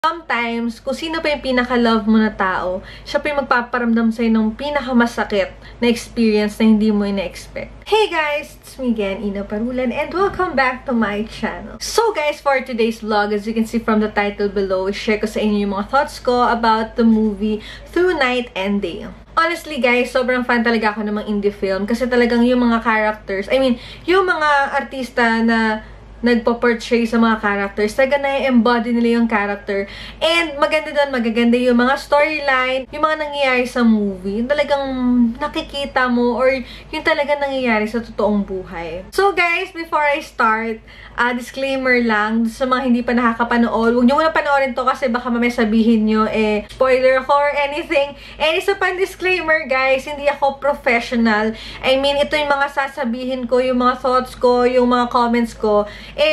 Sometimes, kung sino pa yung pinaka-love mo na tao, siya pa yung magpaparamdam sa'yo ng pinaka-masakit na experience na hindi mo ina-expect. Hey guys! It's me again, Ina Parulan, and welcome back to my channel. So guys, for today's vlog, as you can see from the title below, share ko sa inyo yung mga thoughts ko about the movie Through Night and Day. Honestly guys, sobrang fan talaga ako ng mga indie film kasi talagang yung mga characters, yung mga artista na nagpo-portray sa mga characters, talaga na-embody nila yung character. And maganda doon, magaganda yung mga storyline, yung mga nangyayari sa movie, yung talagang nakikita mo or yung talaga nangyayari sa totoong buhay. So guys, before I start, disclaimer lang sa mga hindi pa nakakapanood, huwag nyo muna panoorin to kasi baka mamaya sabihin nyo spoiler ako or anything. And isa pang disclaimer guys, hindi ako professional. Ito yung mga sasabihin ko, yung mga thoughts ko, yung mga comments ko,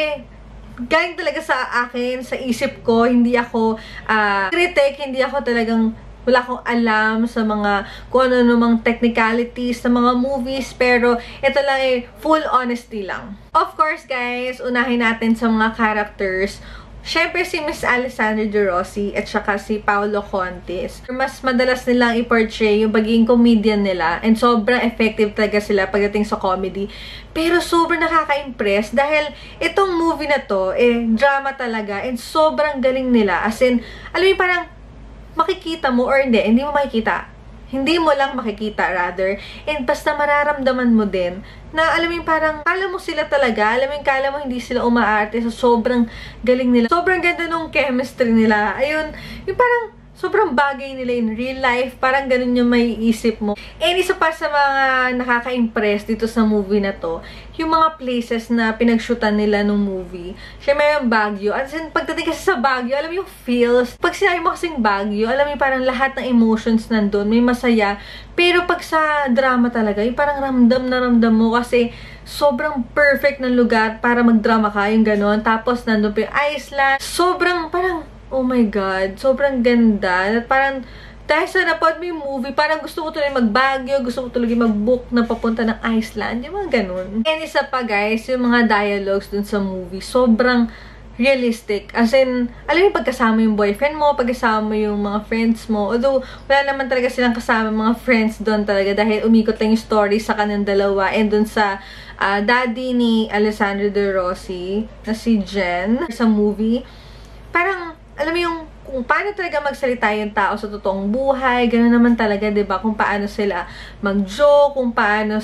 galing talaga sa akin, sa isip ko. Hindi ako critic, hindi ako talagang wala akong alam sa mga kung ano namang technicalities sa mga movies, pero ito lang full honesty lang. Of course guys, unahin natin sa mga characters. Siyempre si Miss Alessandra De Rossi at saka si Paolo Contis. Mas madalas nilang i-portray yung pagiging comedian nila and sobrang effective talaga sila pagdating sa comedy. Pero sobrang nakaka-impress dahil itong movie na to, drama talaga and sobrang galing nila. As in, alam mo parang makikita mo or hindi mo makikita. Hindi mo lang makikita rather. And basta mararamdaman mo din na alam mo parang kala mo sila talaga. Alam mo kala mo hindi sila umaarte. So sobrang galing nila. Sobrang ganda nung chemistry nila. Ayun, yung parang sobrang bagay nila in real life. Parang ganun yung may isip mo. And isa pa sa mga nakaka-impress dito sa movie na to, yung mga places na pinag-shootan nila nung movie. Siyempre yung Baguio. At pagdating kasi sa Baguio, alam mo yung feels. Pag sinabi mo kasing Baguio, alam mo parang lahat ng emotions nandun. May masaya. Pero pag sa drama talaga, yung parang ramdam na ramdam mo kasi sobrang perfect ng lugar para mag-drama ka. Yung ganon. Tapos nandun pa yung Iceland. Sobrang parang oh my God, sobrang ganda. At parang, dahil sa napod mo yung movie, parang gusto ko tuloy mag-Baguio, gusto ko tuloy mag-book na papunta ng Iceland. Yung mga ganun. And isa pa guys, yung mga dialogues dun sa movie, sobrang realistic. As in, alam mo pagkasama yung boyfriend mo, pagkasama yung mga friends mo. Although, wala naman talaga silang kasama mga friends doon talaga dahil umikot lang yung story sa kanilang dalawa and doon sa daddy ni Alessandra De Rossi na si Jen sa movie. Parang, alam mo yung kung paano talaga magsalita yung tao sa totoong buhay, gano'n naman talaga, 'di ba? Kung paano sila mag-joke, kung paano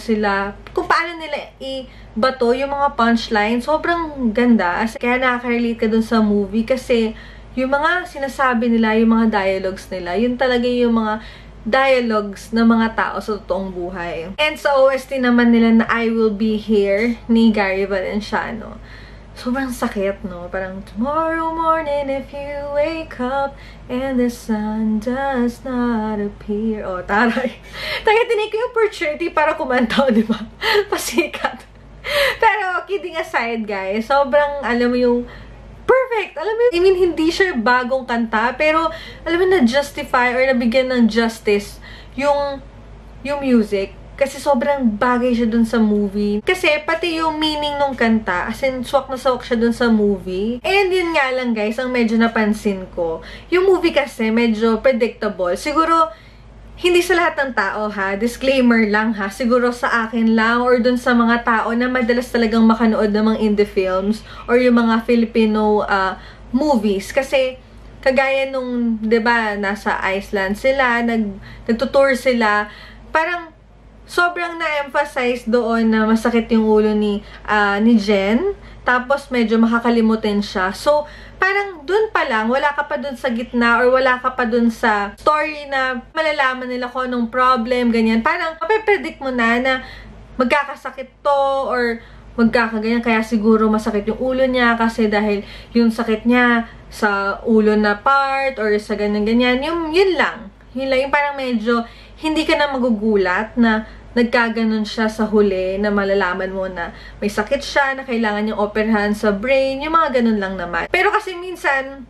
nila ibato yung mga punchline, sobrang ganda. Kaya nakaka-relate ka dun sa movie kasi yung mga sinasabi nila, yung mga dialogues nila, yun talaga yung mga dialogues ng mga tao sa totoong buhay. And sa OST naman nila na I Will Be Here ni Gary Valenciano. Sobrang sakit, no? Parang, tomorrow morning if you wake up and the sun does not appear. Oh, taray. Tayo, tinake ko yung opportunity para kumanta, di ba? Pasikat. Pero, kidding aside, guys, sobrang, alam mo yung perfect. Alam mo, hindi siya bagong kanta, pero, alam mo, na-justify or nabigyan ng justice yung music. Kasi sobrang bagay siya dun sa movie. Kasi pati yung meaning nung kanta, as in, swak na swak siya dun sa movie. And yun nga lang guys, ang medyo napansin ko. Yung movie kasi medyo predictable. Siguro, hindi sa lahat ng tao ha, disclaimer lang ha, siguro sa akin lang or dun sa mga tao na madalas talagang makanood ng mga indie films or yung mga Filipino movies. Kasi, kagaya nung, 'di ba, nasa Iceland sila, nagtutour sila, parang sobrang na-emphasize doon na masakit yung ulo ni Jen. Tapos, medyo makakalimutin siya. So, parang dun pa lang, wala ka pa dun sa gitna or wala ka pa dun sa story na malalaman nila kung anong problem, ganyan. Parang, mapipredict mo na magkakasakit to or magkakaganyan. Kaya siguro masakit yung ulo niya kasi dahil yung sakit niya sa ulo na part or sa ganyan-ganyan. Yun lang. Yun lang. Yung parang medyo hindi ka na magugulat na nagkaganon siya sa huli na malalaman mo na may sakit siya, na kailangan niyang operahan sa brain, yung mga ganun lang naman. Pero kasi minsan,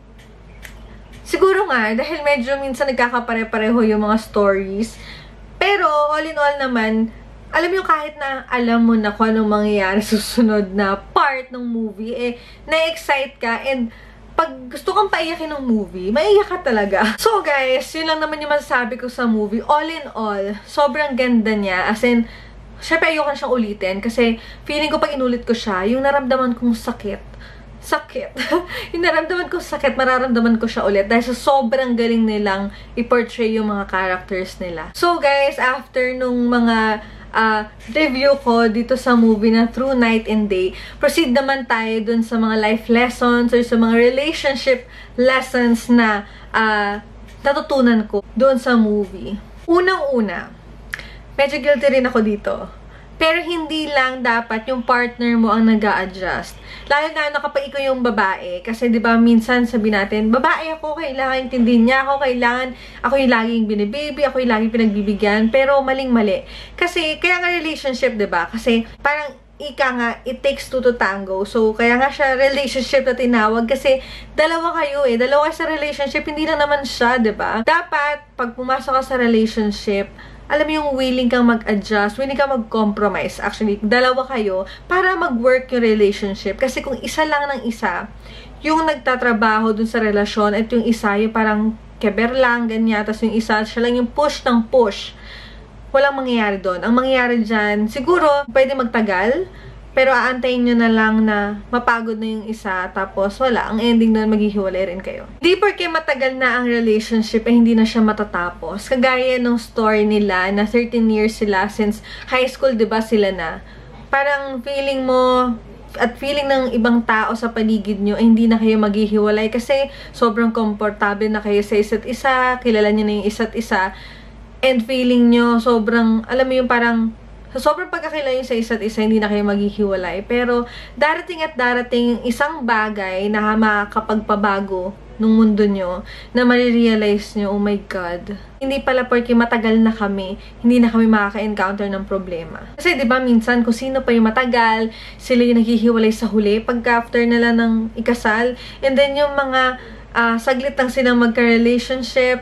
siguro nga, dahil medyo minsan nagkakapare-pareho yung mga stories, pero all in all naman, alam mo kahit na alam mo na kung anong mangyayari susunod na part ng movie, na-excite ka and pag gusto kang paiyakin ng movie, maiyak ka talaga. So guys, yun lang naman yung masasabi ko sa movie. All in all, sobrang ganda niya. As in, syempre ayoko na siyang ulitin kasi feeling ko pag inulit ko siya, yung naramdaman kong sakit, yung naramdaman kong sakit, mararamdaman ko siya ulit dahil sa sobrang galing nilang i-portray yung mga characters nila. So guys, after nung mga review ko dito sa movie na Through Night and Day, proceed naman tayo dun sa mga life lessons or sa mga relationship lessons na natutunan ko dun sa movie. Unang-una, medyo guilty rin ako dito. Pero hindi lang dapat yung partner mo ang nag-a-adjust. Lalo na kapag ikaw yung babae. Kasi di ba minsan sabi natin, babae ako, kailangan intindihin niya ako, kailangan ako yung laging binibaby, ako yung laging pinagbibigyan. Pero maling-mali. Kasi, kaya nga relationship, di ba? Kasi parang ika nga, it takes two to tango. So, kaya nga siya relationship na tinawag kasi dalawa kayo eh. Dalawa kayo sa relationship, hindi lang naman siya, di ba? Dapat, pag pumasok ka sa relationship, alam mo yung willing kang mag-adjust, willing kang mag-compromise. Actually, dalawa kayo para mag-work yung relationship. Kasi kung isa lang ng isa, yung nagtatrabaho dun sa relasyon at yung isa, yung parang keber lang, ganyan. Tapos yung isa, siya lang yung push ng push. Walang mangyayari doon. Ang mangyayari dyan, siguro, pwede magtagal, pero aantayin nyo na lang na mapagod na yung isa, tapos wala. Ang ending doon, maghihiwalay rin kayo. Di porque matagal na ang relationship, eh hindi na siya matatapos. Kagaya ng story nila, na 13 years sila since high school, diba sila na. Parang feeling mo, at feeling ng ibang tao sa paligid nyo, eh, hindi na kayo maghihiwalay kasi sobrang komportable na kayo sa isa't isa, kilala nyo na yung isa't isa, and feeling nyo sobrang, alam mo yung parang, sa sobrang pagkakilala sa isa't isa, hindi na kayo maghihiwalay. Pero, darating at darating isang bagay na makakapagpabago ng mundo nyo, na marirealize nyo, oh my God, hindi pala porque matagal na kami, hindi na kami makaka-encounter ng problema. Kasi, di ba minsan, kung sino pa yung matagal, sila yung naghihiwalay sa huli, pagka after nila ng ikasal, and then yung mga saglit lang silang magka-relationship,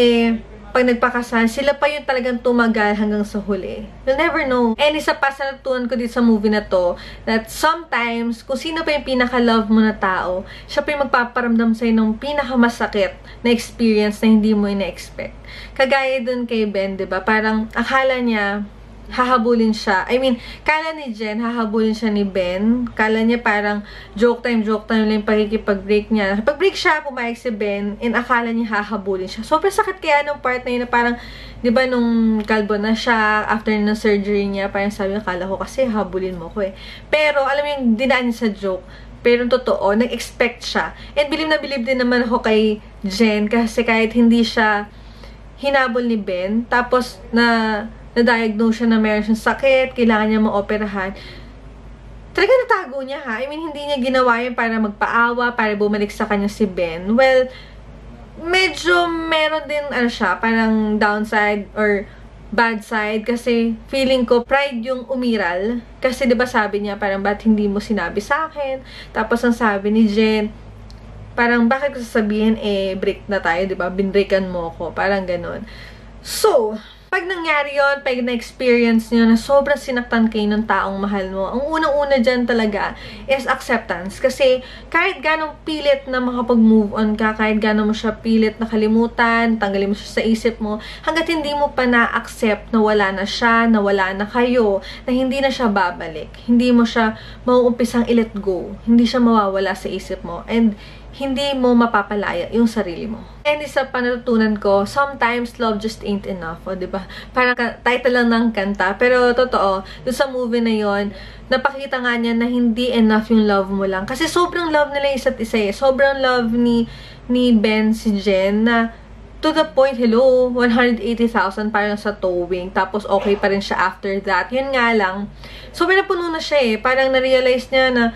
pag nagpakasal, sila pa yung talagang tumagal hanggang sa huli. You'll never know. And isa pa sa natutunan ko dito sa movie na to, that sometimes, kung sino pa yung pinaka-love mo na tao, siya pa yung magpaparamdam sa'yo ng pinaka-masakit na experience na hindi mo ina-expect. Kagaya dun kay Ben, diba? Parang akala niya, hahabulin siya. I mean, kala ni Jen, hahabulin siya ni Ben. Kala niya parang joke time lang yung pagkikipag-break niya. Pag-break siya, pumayag si Ben, and akala niya hahabulin siya. Sobrang sakit kaya nung part na yun na parang, di ba nung kalbo na siya, after ng surgery niya, parang sabi niya, kala ko kasi hahabulin mo ko eh. Pero, alam mo yung dinaan niya sa joke. Pero totoo, nag-expect siya. And bilib na bilib din naman ako kay Jen, kasi kahit hindi siya hinabol ni Ben, tapos na-diagnose siya na meron siyang sakit, kailangan niya maoperahan. Talaga natago niya ha. I mean, hindi niya ginawa yun para magpaawa, para bumalik sa kanya si Ben. Well, medyo meron din, siya, parang downside or bad side. Kasi feeling ko, pride yung umiral. Kasi diba sabi niya, parang ba't hindi mo sinabi sa akin? Tapos ang sabi ni Jen, parang bakit ko sasabihin, break na tayo, diba? Binreakan mo ko. Parang ganun. So, pag nangyari yun, pag na-experience nyo na sobrang sinaktan kayo ng taong mahal mo, ang unang-una dyan talaga is acceptance. Kasi kahit ganong pilit na makapag-move on ka, kahit ganon mo siya pilit na kalimutan, tanggalin mo siya sa isip mo, hanggat hindi mo pa na-accept na wala na siya, na wala na kayo, na hindi na siya babalik, hindi mo siya mauumpisang i-let go, hindi siya mawawala sa isip mo, and hindi mo mapapalaya yung sarili mo. And isa pa natutunan ko, sometimes love just ain't enough. O, diba? Parang title lang ng kanta. Pero totoo, dun sa movie na yon, napakita nga niya na hindi enough yung love mo lang. Kasi sobrang love nila isa't isa eh. Sobrang love ni Ben si Jen na to the point, hello, 180,000 parang sa towing. Tapos okay pa rin siya after that. Yun nga lang, sobrang napuno na siya eh. Parang na-realize niya na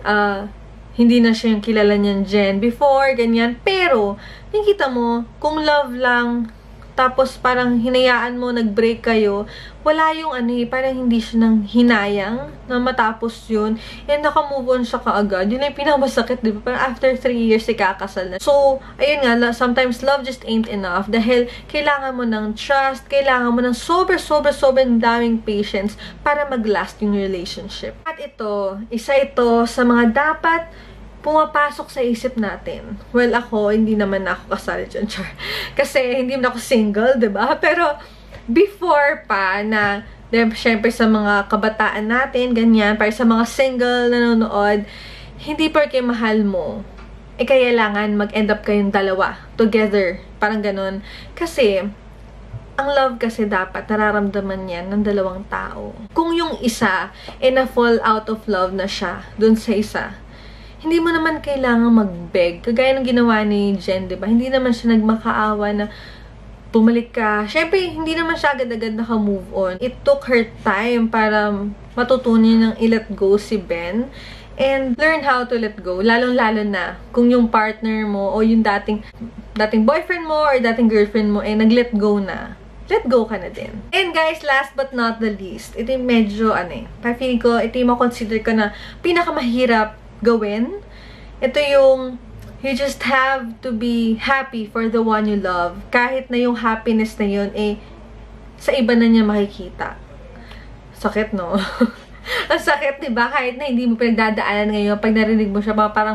hindi na siya yung kilala niyan Jen before, ganyan. Pero, nakikita mo, kung love lang, tapos parang hinayaan mo, nag-break kayo, wala yung parang hindi siya nang hinayang na matapos yun. And naka-move on siya kaagad. Yun yung pinakamasakit, di ba? Parang after 3 years, ikakasal na. So, ayun nga, sometimes love just ain't enough dahil kailangan mo ng trust, kailangan mo ng sobrang daming patience para mag-last yung relationship. At ito, isa ito sa mga dapat pumapasok sa isip natin. Well, ako, hindi naman ako kasali dyan, char. Kasi hindi naman ako single, diba? Pero, before pa na, syempre sa mga kabataan natin, ganyan, para sa mga single nanonood, hindi porke mahal mo, kailangan mag-end up kayong dalawa, together. Parang ganun. Kasi, ang love kasi dapat nararamdaman yan ng dalawang tao. Kung yung isa, na-fall out of love na siya dun sa isa, hindi mo naman kailangan mag-beg. Kagaya ng ginawa ni Jen, diba? Hindi naman siya nagmakaawa na bumalik ka. Siyempre, hindi naman siya agad-agad naka-move on. It took her time para matutunan ng i-let go si Ben. And learn how to let go. Lalong-lalo na kung yung partner mo o yung dating boyfriend mo or dating girlfriend mo nag-let go na. Let go ka na din. And guys, last but not the least, ito yung medyo, feeling ko, ito yung consider ko na pinakamahirap gawin. Ito yung, you just have to be happy for the one you love. Kahit na yung happiness na yun, sa iba na niya makikita. Sakit, no? Ang sakit, diba? Kahit na hindi mo pinagdadaanan ngayon, pag narinig mo siya, parang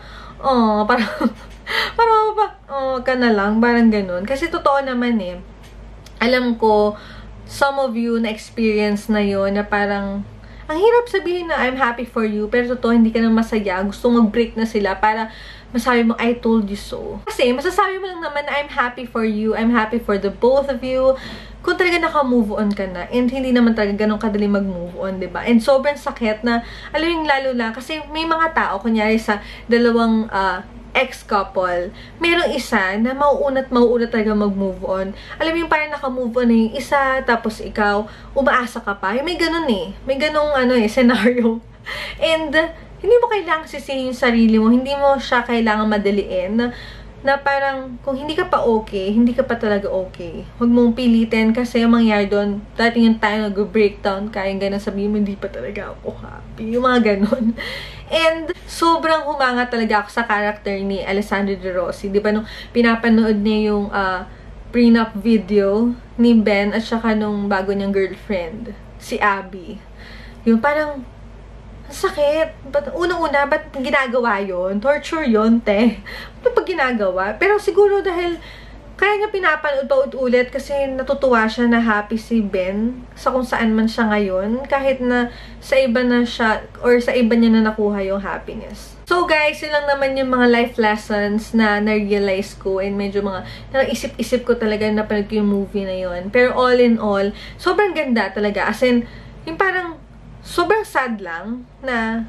ka na lang, parang ganun. Kasi totoo naman alam ko, some of you na experience na yun, na parang, ang hirap sabihin na I'm happy for you, pero totoo, hindi ka na masaya. Gusto mag-break na sila para masabi mo, I told you so. Kasi, masasabi mo lang naman na I'm happy for you, I'm happy for the both of you, kung talaga naka-move on ka na, and hindi naman talaga ganun kadali mag-move on, diba? And sobrang sakit na, alam yung lalo lang, kasi may mga tao, kunyari sa dalawang, ex-couple, merong isa na mauuna talaga mag-move on. Alam mo yung parang naka-move on na yung isa, tapos ikaw, umaasa ka pa. Yung may ganun may ganung scenario. And, hindi mo kailangang sisihin yung sarili mo, hindi mo siya kailangan madaliin, na parang, kung hindi ka pa okay, hindi ka pa talaga okay. Huwag mong pilitin kasi yung mangyari doon, dating yung tayo nag-breakdown, kaya ganun sabihin mo, hindi pa talaga ako happy. Yung mga ganun. And, sobrang humanga talaga ako sa character ni Alessandro De Rossi. Di ba nung pinapanood niya yung prenup video ni Ben at saka nung bago niyang girlfriend, si Abby. Yung parang, sakit. Unang-una, ba't ginagawa yon? Torture yon, te. Ba't pag ginagawa? Pero siguro dahil kaya niya pinapanood pa ulit kasi natutuwa siya na happy si Ben sa kung saan man siya ngayon. Kahit na sa iba na siya or sa iba niya na nakuha yung happiness. So guys, yun lang naman yung mga life lessons na na-realize ko and medyo mga naisip-isip ko talaga na napanood ko yung movie na yon. Pero all in all, sobrang ganda talaga. As in, yung parang sobrang sad lang na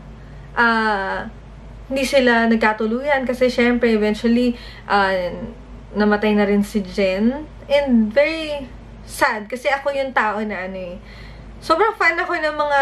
hindi sila nagkatuluyan kasi syempre eventually namatay na rin si Jen. And very sad kasi ako yung tao na sobrang fan ako ng mga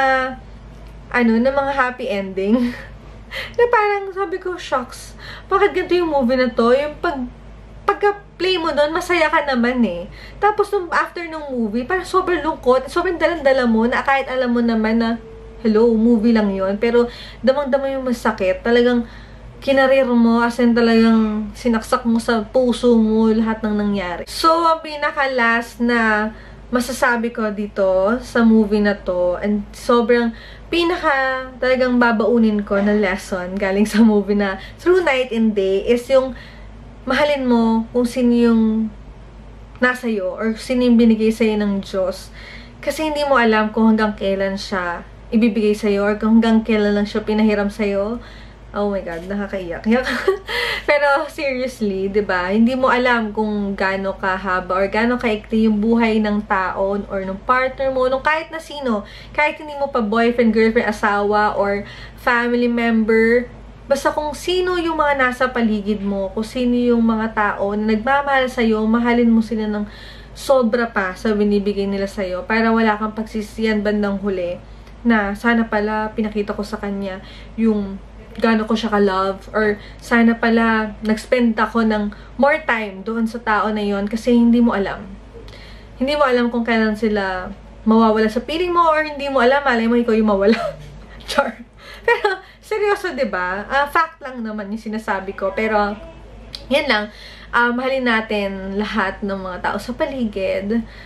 ng mga happy ending. Na parang sabi ko, shocks, bakit ganito yung movie na to? Yung pagka-play mo doon, masaya ka naman Tapos, after nung movie, parang sobrang lungkot, sobrang dalang-dala mo, na kahit alam mo naman na, hello, movie lang yon pero damang-dama yung masakit, talagang kinarir mo, as in talagang sinaksak mo sa puso mo lahat ng nangyari. So, ang pinaka-last na masasabi ko dito sa movie na to, and sobrang talagang babaunin ko na lesson galing sa movie na Through Night and Day is yung mahalin mo kung sino yung nasa'yo or sino yung binigay sa'yo ng Diyos. Kasi hindi mo alam kung hanggang kailan siya ibibigay sa'yo or kung hanggang kailan lang siya pinahiram sa'yo. Oh my God, nakakaiyak. Pero seriously, 'di ba? Hindi mo alam kung gaano kahaba or gaano kaikli yung buhay ng tao or ng partner mo, nung kahit na sino, kahit hindi mo pa boyfriend, girlfriend, asawa or family member, basta kung sino yung mga nasa paligid mo, kung sino yung mga tao na nagmamahal sa'yo, mahalin mo sila ng sobra pa sa binibigay nila sa'yo para wala kang pagsisiyan bandang huli na sana pala pinakita ko sa kanya yung gaano ko siya ka-love or sana pala nag-spend ako ng more time doon sa tao na yon kasi hindi mo alam. Hindi mo alam kung kailan sila mawawala sa piling mo or hindi mo alam, malay mo ikaw yung mawala. Char. Pero, seryoso, diba? Fact lang naman yung sinasabi ko. Pero, yan lang. Mahalin natin lahat ng mga tao sa paligid.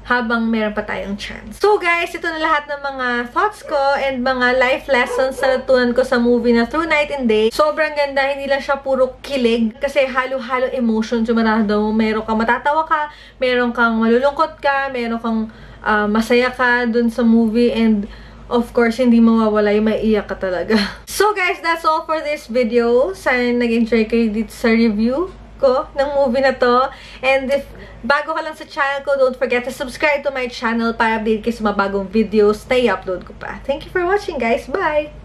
habang meron pa tayong chance. So guys, ito na lahat ng mga thoughts ko and mga life lessons na natutunan ko sa movie na Through Night and Day. Sobrang ganda, hindi lang siya puro kilig kasi halo-halo emotions yung mararamdaman mo. Meron kang matatawa ka, meron kang malulungkot ka, meron kang masaya ka dun sa movie, and of course, hindi mawawala yung maiiyak ka talaga. So guys, that's all for this video. Sana nag-enjoy kayo dito sa review ko ng movie na to. And if bago ka lang sa channel ko, don't forget to subscribe to my channel para update kayo sa mga bagong videos na i-upload ko pa. Thank you for watching, guys. Bye!